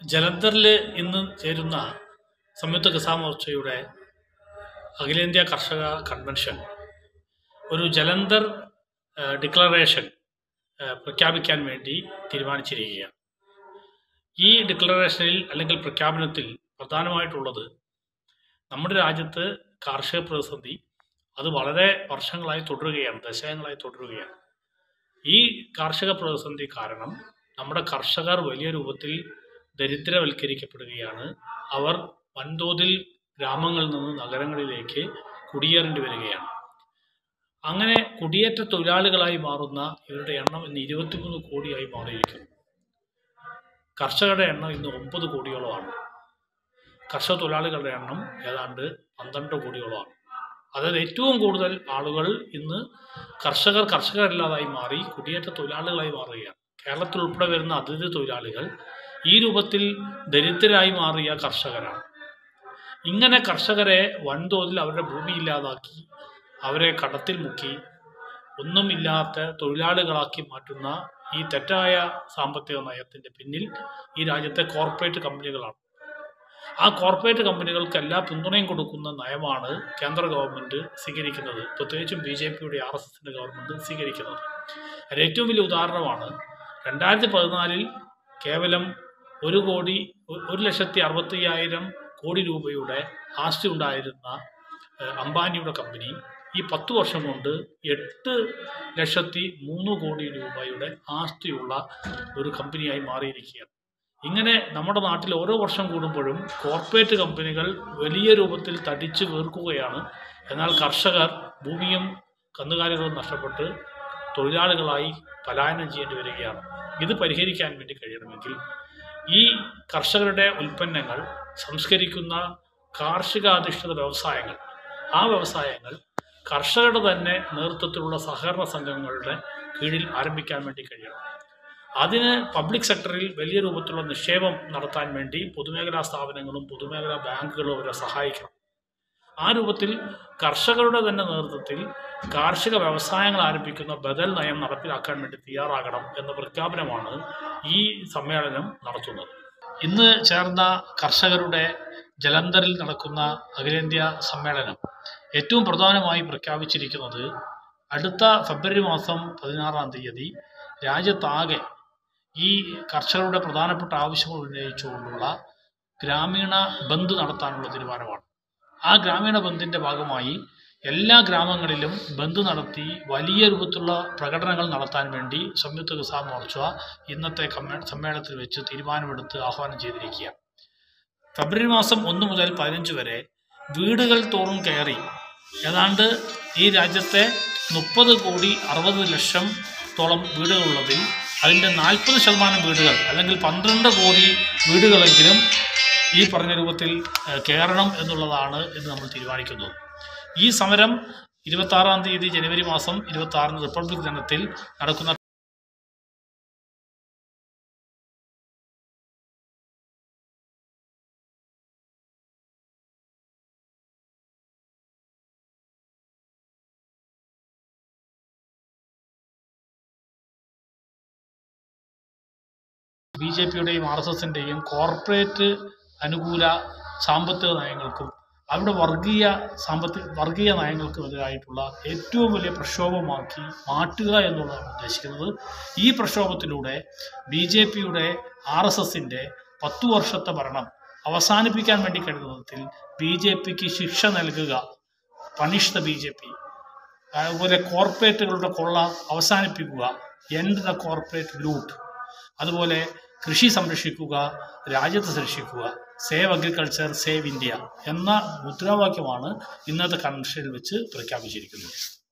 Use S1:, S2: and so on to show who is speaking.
S1: ജലന്ധറിൽ ഇന്ന് ചേരുന്ന സംയുക്ത കിസാൻ മോർച്ചയുടെ അഖിലേന്ത്യാ കർഷക കൺവെൻഷൻ ഒരു ജലന്ധർ ഡിക്ലറേഷൻ പ്രഖ്യാപിക്കാൻ വേണ്ടി തീരുമാനിച്ചിരിക്കുകയാണ്. ഈ ഡിക്ലറേഷനിൽ അല്ലെങ്കിൽ പ്രഖ്യാപനത്തിൽ പ്രധാനമായിട്ടുള്ളത് നമ്മുടെ രാജ്യത്ത് കാർഷിക പ്രതിസന്ധി അത് വളരെ വർഷങ്ങളായി തുടരുകയാണ്, ദശകങ്ങളായി തുടരുകയാണ്. ഈ കാർഷിക പ്രതിസന്ധി കാരണം നമ്മുടെ കർഷകർ വലിയ രൂപത്തിൽ ദരിദ്രവൽക്കരിക്കപ്പെടുകയാണ്. അവർ വൻതോതിൽ ഗ്രാമങ്ങളിൽ നിന്ന് നഗരങ്ങളിലേക്ക് കുടിയേറേണ്ടി വരികയാണ്. അങ്ങനെ കുടിയേറ്റ തൊഴിലാളികളായി മാറുന്ന ഇവരുടെ എണ്ണം ഇന്ന് 23 കോടിയായി മാറിയിരിക്കുന്നു. കർഷകരുടെ എണ്ണം ഇന്ന് 9 കോടിയോളമാണ്. കർഷക തൊഴിലാളികളുടെ എണ്ണം ഏതാണ്ട് 12 കോടിയോളമാണ്. അതായത് ഏറ്റവും കൂടുതൽ ആളുകൾ ഇന്ന് കർഷകരില്ലാതായി മാറി കുടിയേറ്റ തൊഴിലാളികളായി മാറുകയാണ്. കേരളത്തിൽ ഉൾപ്പെടെ വരുന്ന അതിഥി തൊഴിലാളികൾ ഈ രൂപത്തിൽ ദരിദ്രരായി മാറിയ കർഷകരാണ്. ഇങ്ങനെ കർഷകരെ വൻതോതിൽ അവരുടെ ഭൂമി ഇല്ലാതാക്കി അവരെ കടത്തിൽ മുക്കി ഒന്നുമില്ലാത്ത തൊഴിലാളികളാക്കി മാറ്റുന്ന ഈ തെറ്റായ സാമ്പത്തിക നയത്തിൻ്റെ പിന്നിൽ ഈ രാജ്യത്തെ കോർപ്പറേറ്റ് കമ്പനികളാണ്. ആ കോർപ്പറേറ്റ് കമ്പനികൾക്ക് എല്ലാ പിന്തുണയും കൊടുക്കുന്ന നയമാണ് കേന്ദ്ര ഗവൺമെൻറ് സ്വീകരിക്കുന്നത്, പ്രത്യേകിച്ചും BJPയുടെ RSSൻ്റെ ഗവൺമെൻറ് സ്വീകരിക്കുന്നത്. അതിന് ഏറ്റവും വലിയ ഉദാഹരണമാണ് 2014 കേവലം 1,65,000 കോടി രൂപയുടെ ആസ്തി ഉണ്ടായിരുന്ന അംബാനിയുടെ കമ്പനി ഈ 10 വർഷം കൊണ്ട് 8,03,000 കോടി രൂപയുടെ ആസ്തിയുള്ള ഒരു കമ്പനിയായി മാറിയിരിക്കുകയാണ്. ഇങ്ങനെ നമ്മുടെ നാട്ടിൽ ഓരോ വർഷം കൂടുമ്പോഴും കോർപ്പറേറ്റ് കമ്പനികൾ വലിയ രൂപത്തിൽ തടിച്ചു വീർക്കുകയാണ്. എന്നാൽ കർഷകർ ഭൂമിയും കന്നുകാലികളും നഷ്ടപ്പെട്ട് തൊഴിലാളികളായി പലായനം ചെയ്യേണ്ടി വരികയാണ്. ഇത് പരിഹരിക്കാൻ വേണ്ടി കഴിയണമെങ്കിൽ ഈ കർഷകരുടെ ഉൽപ്പന്നങ്ങൾ സംസ്കരിക്കുന്ന കാർഷികാധിഷ്ഠിത വ്യവസായങ്ങൾ, ആ വ്യവസായങ്ങൾ കർഷകരുടെ തന്നെ നേതൃത്വത്തിലുള്ള സഹകരണ സംഘങ്ങളുടെ കീഴിൽ ആരംഭിക്കാൻ വേണ്ടി കഴിയണം. അതിന് പബ്ലിക് സെക്ടറിൽ വലിയ രൂപത്തിലുള്ള നിക്ഷേപം നടത്താൻ വേണ്ടി പൊതുമേഖലാ സ്ഥാപനങ്ങളും പൊതുമേഖലാ ബാങ്കുകളും അവരെ സഹായിക്കണം. ആ രൂപത്തിൽ കർഷകരുടെ തന്നെ നേതൃത്വത്തിൽ കാർഷിക വ്യവസായങ്ങൾ ആരംഭിക്കുന്ന ബദൽ നയം നടപ്പിലാക്കാൻ വേണ്ടി തയ്യാറാകണം എന്ന പ്രഖ്യാപനമാണ് ഈ സമ്മേളനം നടത്തുന്നത്. ഇന്ന് ചേർന്ന കർഷകരുടെ ജലന്ധറിൽ നടക്കുന്ന അഖിലേന്ത്യാ സമ്മേളനം ഏറ്റവും പ്രധാനമായി പ്രഖ്യാപിച്ചിരിക്കുന്നത് അടുത്ത ഫെബ്രുവരി മാസം 16-ാം തീയതി രാജ്യത്താകെ ഈ കർഷകരുടെ പ്രധാനപ്പെട്ട ആവശ്യങ്ങൾ ഉന്നയിച്ചുകൊണ്ടുള്ള ഗ്രാമീണ ബന്ദ് നടത്താനുള്ള തീരുമാനമാണ്. ആ ഗ്രാമീണ ബന്ദിൻ്റെ ഭാഗമായി എല്ലാ ഗ്രാമങ്ങളിലും ബന്ദ് നടത്തി വലിയ രൂപത്തിലുള്ള പ്രകടനങ്ങൾ നടത്താൻ വേണ്ടി സംയുക്ത കിസാൻ മോർച്ച ഇന്നത്തെ സമ്മേളനത്തിൽ വെച്ച് തീരുമാനമെടുത്ത് ആഹ്വാനം ചെയ്തിരിക്കുകയാണ്. ഫെബ്രുവരി മാസം 1 മുതൽ 15 വരെ വീടുകൾ തോറും കയറി ഏതാണ്ട് ഈ രാജ്യത്തെ 30,60,00,000-ഓളം വീടുകളുള്ളതിൽ അതിൻ്റെ 40% വീടുകൾ അല്ലെങ്കിൽ 12 കോടി വീടുകളെങ്കിലും ഈ പറഞ്ഞ രൂപത്തിൽ കയറണം എന്നുള്ളതാണ് എന്ന് നമ്മൾ തീരുമാനിക്കുന്നത്. ഈ സമരം 26-ാം തീയതി ജനുവരി മാസം 26-ന് റിപ്പബ്ലിക് ദിനത്തിൽ നടക്കുന്ന BJPയുടെയും RSSൻ്റെയും കോർപ്പറേറ്റ് അനുകൂല സാമ്പത്തിക നയങ്ങൾക്കും അവരുടെ വർഗീയ നയങ്ങൾക്കുമെതിരായിട്ടുള്ള ഏറ്റവും വലിയ പ്രക്ഷോഭമാക്കി മാറ്റുക എന്നുള്ളതാണ് ഉദ്ദേശിക്കുന്നത്. ഈ പ്രക്ഷോഭത്തിലൂടെ BJPയുടെ RSSൻ്റെ 10 വർഷത്തെ ഭരണം അവസാനിപ്പിക്കാൻ വേണ്ടി കഴിയുന്ന വിധത്തിൽ BJPക്ക് ശിക്ഷ നൽകുക, പണിഷ് ദ BJP, അതുപോലെ കോർപ്പറേറ്റുകളുടെ കൊള്ള അവസാനിപ്പിക്കുക, എൻഡ് ദ കോർപ്പറേറ്റ് ലൂട്ട്, അതുപോലെ കൃഷി സംരക്ഷിക്കുക, രാജ്യത്തെ സംരക്ഷിക്കുക, സേവ് അഗ്രികൾച്ചർ സേവ് ഇന്ത്യ എന്ന മുദ്രാവാക്യമാണ് ഇന്നത്തെ കൺവെൻഷനിൽ വെച്ച് പ്രഖ്യാപിച്ചിരിക്കുന്നത്.